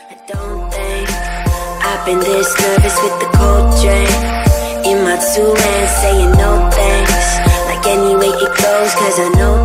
I don't think I've been this nervous with the cold drink in my two hands, saying no thanks. Like any way it goes, cause I know